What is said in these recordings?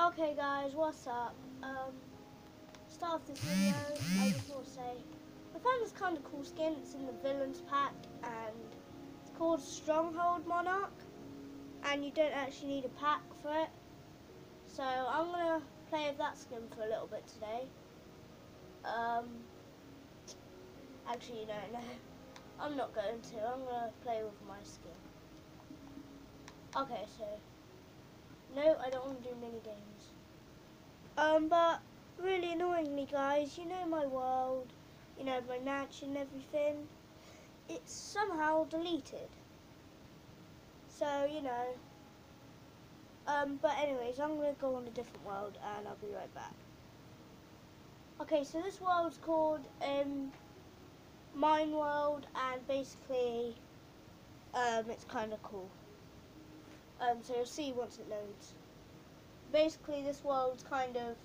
Okay guys, what's up? Start off this video, I just want to say, I found this kind of cool skin. It's in the Villains pack and it's called Stronghold Monarch, and you don't actually need a pack for it. So I'm going to play with that skin for a little bit today. Actually no, I'm not going to. I'm going to play with my skin. Okay, so, no, I don't want to do mini games. But really annoyingly guys, you know my world, you know my mansion and everything, it's somehow deleted. So, you know, but anyways, I'm going to go on a different world and I'll be right back. Okay, so this world's called Mine World, and basically, it's kind of cool. So you'll see once it loads. Basically, this world's kind of,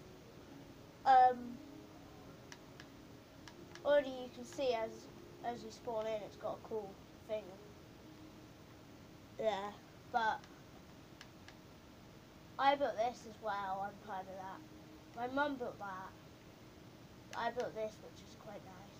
already you can see as you spawn in, it's got a cool thing there, but I built this as well. I'm proud of that. My mum built that. I built this, which is quite nice.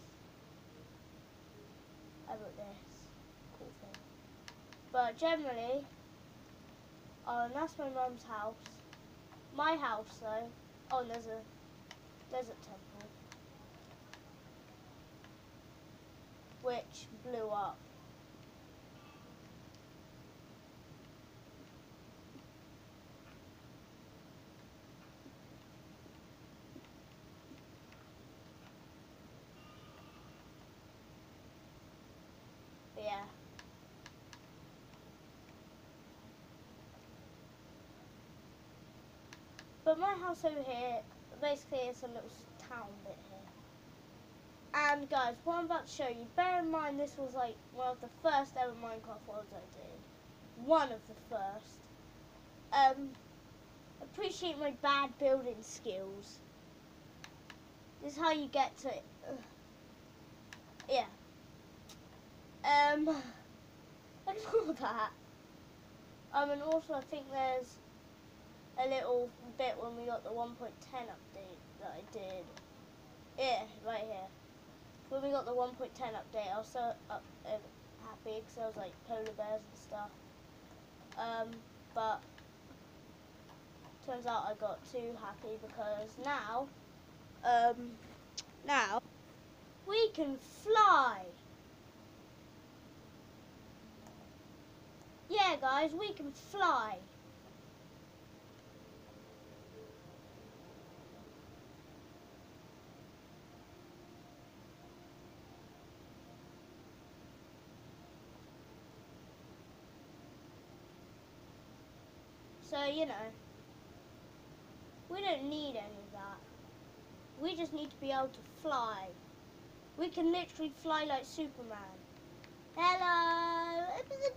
I built this cool thing. But generally, and that's my mum's house. My house though. Oh, and there's a desert temple, which blew up. But yeah. But my house over here, basically it's a little town bit here. And guys, what I'm about to show you, bear in mind this was like one of the first ever Minecraft worlds I did. One of the first. Appreciate my bad building skills. This is how you get to it. Yeah. Ignore that. And also I think there's a little bit when we got the 1.10 update that I did. Yeah, right here. When we got the 1.10 update, I was so happy because I was like polar bears and stuff. But turns out I got too happy because now we can fly. Yeah, guys, we can fly. So, you know, we don't need any of that. We just need to be able to fly. We can literally fly like Superman. Hello!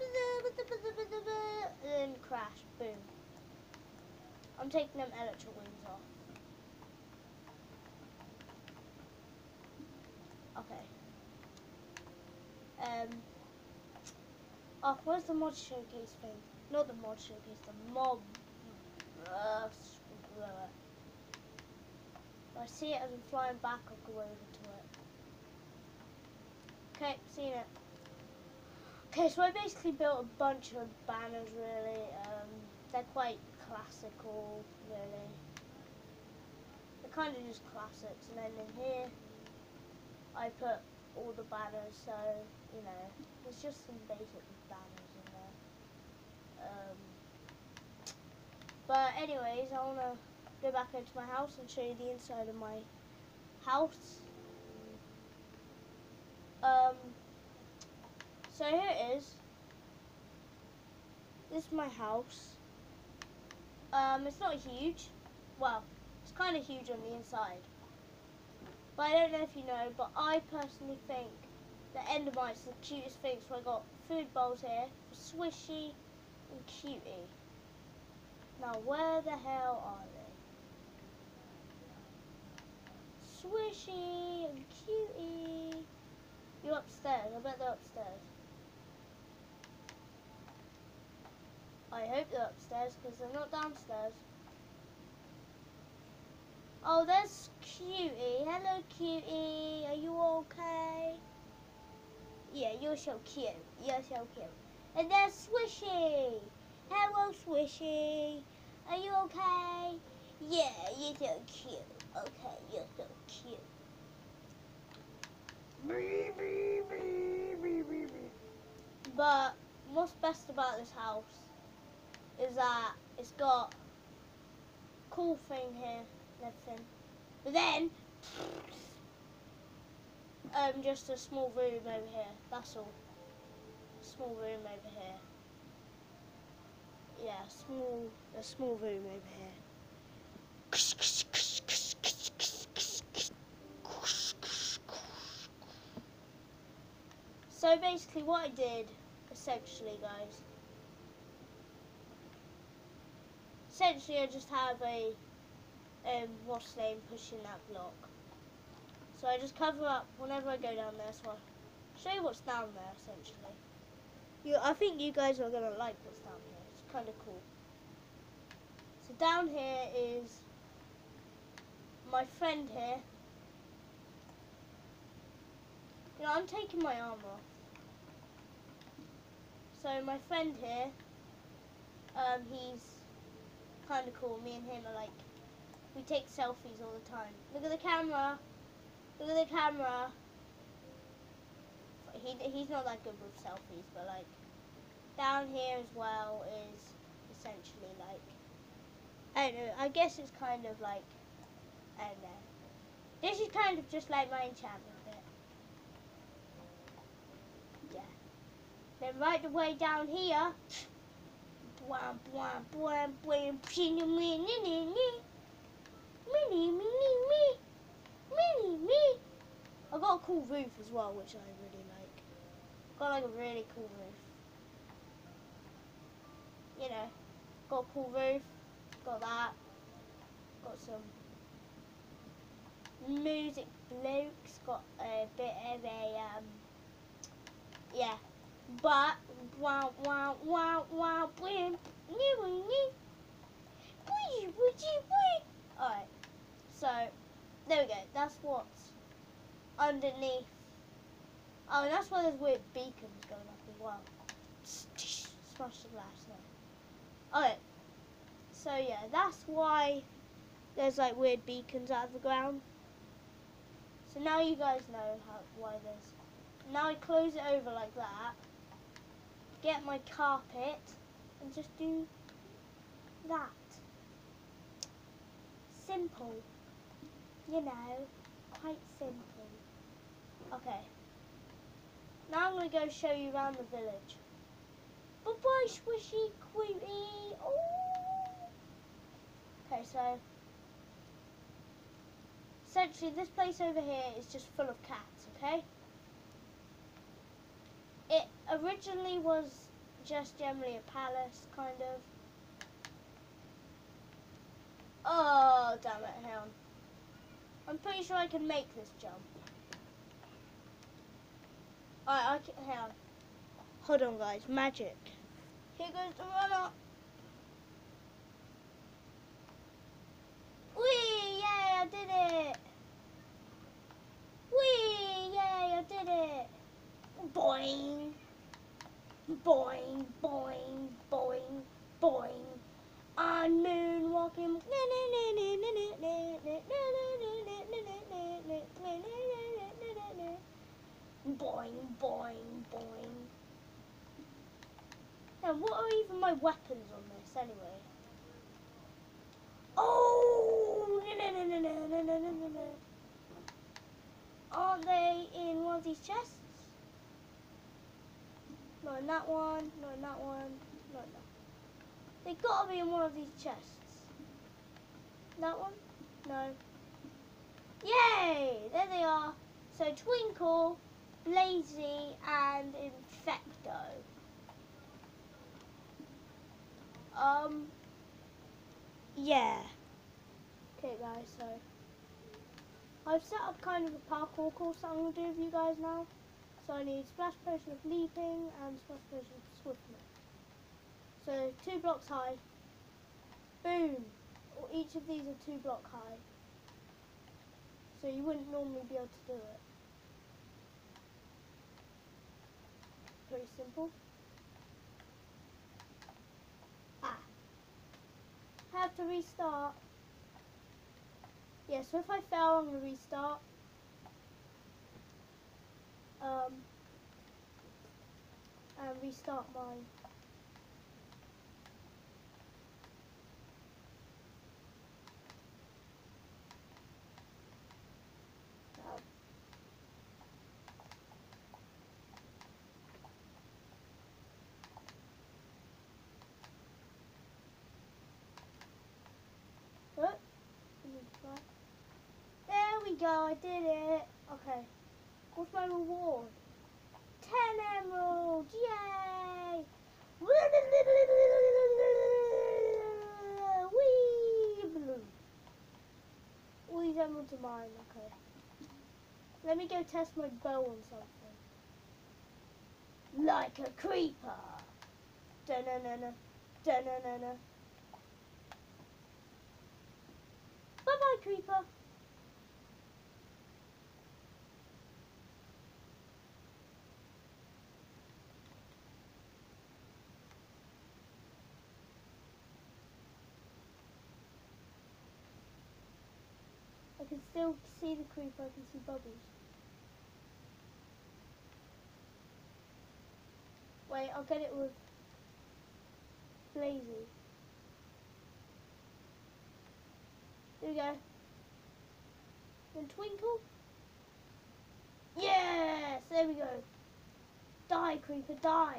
And then crash. Boom. I'm taking them electric wings off. Okay. Oh, where's the mod showcase thing? Not the mod showcase, the mob. If I see it as I'm flying back, I'll go over to it. Okay, seen it. Okay, so I basically built a bunch of banners, really. They're quite classical, really. They're kind of just classics. And then in here, I put all the banners, so, you know, there's just some basic banners in there. But anyways, I want to go back into my house and show you the inside of my house. So here it is. This is my house. It's not huge. Well, it's kind of huge on the inside. But I don't know if you know, but I personally think the Endermites are the cutest thing. So I got food bowls here for Swishy and Cutie. Now where the hell are they? Swishy and Cutie. You're upstairs. I bet they're upstairs. I hope they're upstairs because they're not downstairs. Oh, there's Cutie. Hello, Cutie. Are you okay? Yeah, you're so cute. You're so cute. And there's Swishy. Hello, Swishy. Are you okay? Yeah, you're so cute. Okay, you're so cute. But what's best about this house is that it's got a cool thing here and everything. But then, just a small room over here. That's all. Small room over here. Yeah, a small room over here. So basically what I did, essentially guys, I just have a, what's the name, pushing that block. So I just cover up whenever I go down there, so I'll show you what's down there, essentially. I think you guys are going to like what's down here. It's kind of cool. So down here is my friend here. You know, I'm taking my arm off. So my friend here, he's kind of cool. Me and him are like, we take selfies all the time. Look at the camera. Look at the camera. He's not that good with selfies, but like down here as well is essentially like, I don't know, I guess it's kind of like, I don't know. This is kind of just like my enchantment bit. Yeah. Then right the way down here, bwam, bwam, bwam, bwam, me. I got a cool roof as well, which I really like. Got like a really cool roof. You know, got a cool roof, got that, got some music blokes, got a bit of a, yeah, but, wow, wow, wow, wow, blim, alright, so, there we go, that's what's underneath. Oh, and that's why there's weird beacons going up as well. Smash the glass now. Alright, so yeah, that's why there's like weird beacons out of the ground. So now you guys know why there's. Now I close it over like that, get my carpet, and just do that. Simple. You know, quite simple. Okay. Now I'm going to go show you around the village. Bye-bye, Swishy Quooty. Oh. Okay, so essentially this place over here is just full of cats, okay? It originally was just generally a palace, kind of. Oh, damn it, hang on. I'm pretty sure I can make this jump. Alright, hang on. Hold on, guys. Magic. Here goes the runner. Whee! Yay, I did it! Whee! Yay, I did it! Boing! Boing, boing, boing, boing. I'm moonwalking. Boing, boing, boing. Now, what are even my weapons on this anyway? Oh! No. Aren't they in one of these chests? Not in that one, not in that one, not in that. They gotta be in one of these chests. That one? No. Yay! There they are. So Twinkle, Blazy, and Infecto. Yeah. Okay guys, so I've set up kind of a parkour course that I'm going to do with you guys now. So I need Splash Potion of Leaping and Splash Potion of Swiftness. So 2 blocks high. Boom! Each of these are 2 blocks high. so you wouldn't normally be able to do it. Pretty simple. Ah. Have to restart. Yeah, so if I fail, I'm going to restart. And restart mine. There we go, I did it. Okay. What's my reward? 10 emeralds! Yay! Whee! All these emeralds are mine, okay. Let me go test my bow on something. Like a creeper! Da-na-na-na. Da-na-na-na. Bye-bye, creeper! I can still see the creeper, I can see bubbles. Wait, I'll get it with Blazy. There we go. Then twinkle. Yes! There we go. Die, creeper, die.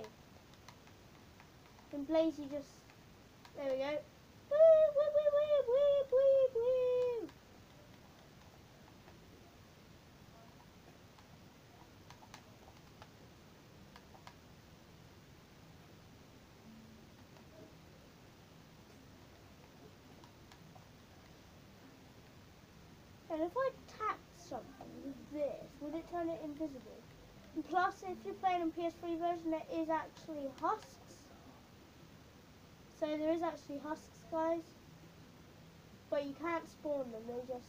And Blazy just... There we go. Woo, woo, woo, woo, woo, woo, woo. And if I attack something with this, would it turn it invisible? And plus, if you're playing on PS3 version, there is actually husks. So there is actually husks, guys. But you can't spawn them, they just...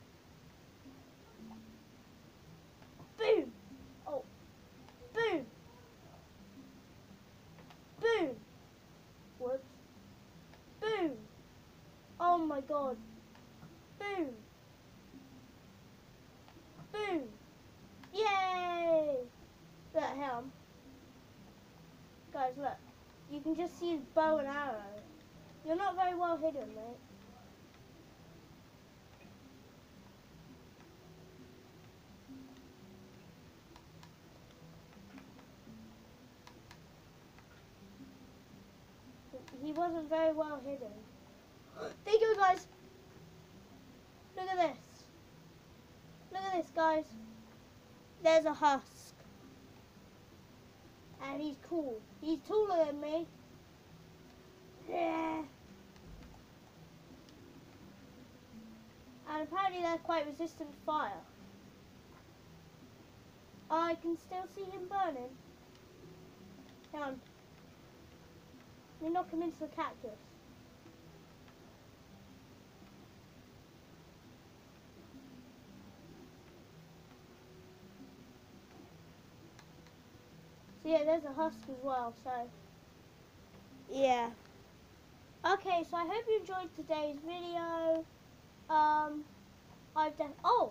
Boom! Oh. Boom! Boom! Whoops. Boom! Oh my god. Boom! Boom! Yay! Look at him. Guys, look. You can just see his bow and arrow. You're not very well hidden, mate. He wasn't very well hidden. There you go, guys. Look at this. Look at this, guys. There's a husk. And he's cool. He's taller than me. Yeah. And apparently they're quite resistant to fire. I can still see him burning. Hang on. Let me knock him into the cactus. So yeah, there's a husk as well, so yeah. Okay, so I hope you enjoyed today's video. I've done oh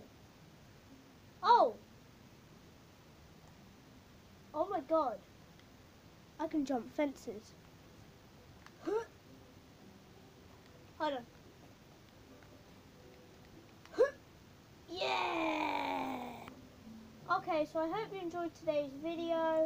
my god. I can jump fences. Hold on. Yeah! Okay, so I hope you enjoyed today's video.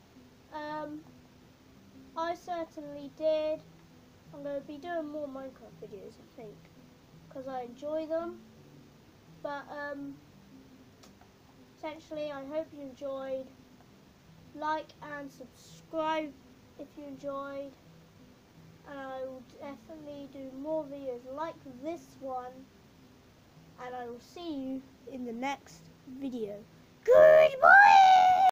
I certainly did. I'm going to be doing more Minecraft videos, I think, because I enjoy them. But essentially, I hope you enjoyed. Like and subscribe if you enjoyed. And I will definitely do more videos like this one. And I will see you in the next video. Goodbye!